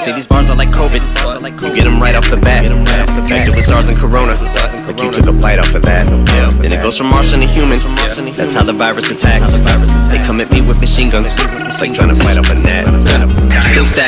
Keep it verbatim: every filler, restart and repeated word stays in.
See, these bars are like COVID. You get them right off the bat. Infected with SARS and Corona, like you took a bite off of that. Then it goes from Martian to human. That's how the virus attacks. They come at me with machine guns, like trying to fight off a gnat. Still stack